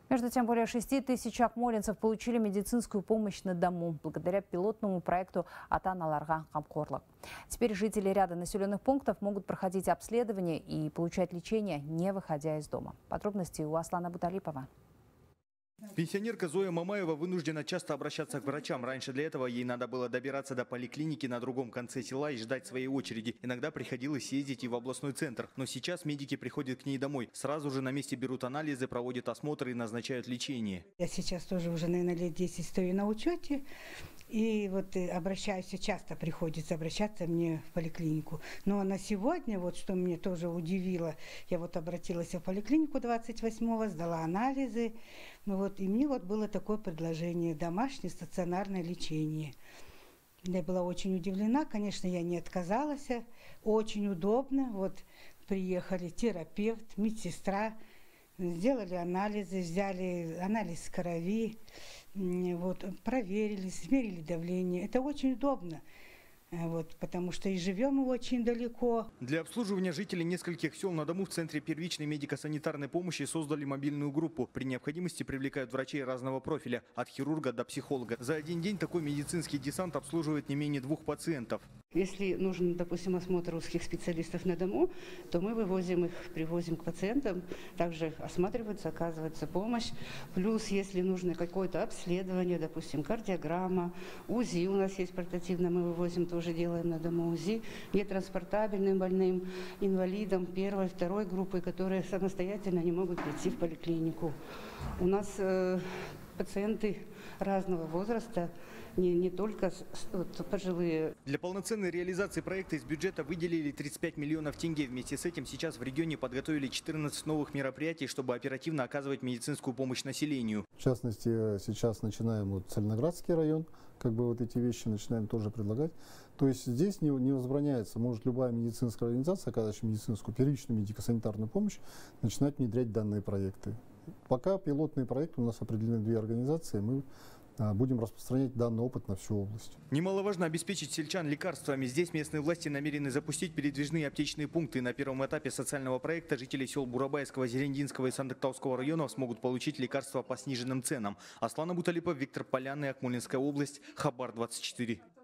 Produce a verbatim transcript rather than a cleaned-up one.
Между тем, более шести тысяч акмолинцев получили медицинскую помощь на дому благодаря пилотному проекту «Ата-аналарга камкорлык». Теперь жители ряда населенных пунктов могут проходить обследование и получать лечение, не выходя из дома. Подробности у Аслана Буталипова. Пенсионерка Зоя Мамаева вынуждена часто обращаться к врачам. Раньше для этого ей надо было добираться до поликлиники на другом конце села и ждать своей очереди. Иногда приходилось ездить и в областной центр. Но сейчас медики приходят к ней домой. Сразу же на месте берут анализы, проводят осмотры и назначают лечение. Я сейчас тоже уже, наверное, лет десять стою на учете. И вот обращаюсь, часто приходится обращаться мне в поликлинику. Но на сегодня, вот что меня тоже удивило, я вот обратилась в поликлинику двадцать восьмого, сдала анализы. Ну вот, и мне вот было такое предложение – домашнее стационарное лечение. Я была очень удивлена, конечно, я не отказалась. Очень удобно. Вот приехали терапевт, медсестра, сделали анализы, взяли анализ крови. Вот, проверили, измерили давление. Это очень удобно, вот, потому что и живем мы очень далеко. Для обслуживания жителей нескольких сел на дому в Центре первичной медико-санитарной помощи создали мобильную группу. При необходимости привлекают врачей разного профиля, от хирурга до психолога. За один день такой медицинский десант обслуживает не менее двух пациентов. Если нужен, допустим, осмотр узких специалистов на дому, то мы вывозим их, привозим к пациентам, также осматривается, оказывается помощь. Плюс, если нужно какое-то обследование, допустим, кардиограмма, УЗИ у нас есть портативно, мы вывозим, тоже делаем на дому УЗИ, нетранспортабельным больным, инвалидам первой, второй группы, которые самостоятельно не могут прийти в поликлинику. У нас э, пациенты разного возраста, не, не только вот, пожилые. Для полноценной реализации проекта из бюджета выделили тридцать пять миллионов тенге. Вместе с этим сейчас в регионе подготовили четырнадцать новых мероприятий, чтобы оперативно оказывать медицинскую помощь населению. В частности, сейчас начинаем вот Цельноградский район, как бы вот эти вещи начинаем тоже предлагать. То есть здесь не, не возбраняется, может любая медицинская организация, оказывающая медицинскую первичную медико-санитарную помощь, начинать внедрять данные проекты. Пока пилотные проекты у нас определены две организации, мы будем распространять данный опыт на всю область. Немаловажно обеспечить сельчан лекарствами. Здесь местные власти намерены запустить передвижные аптечные пункты. На первом этапе социального проекта жители сел Бурабайского, Зерендинского и Сандыктауского районов смогут получить лекарства по сниженным ценам. Аслан Буталипов, Виктор Полянный, Акмолинская область, Хабар двадцать четыре.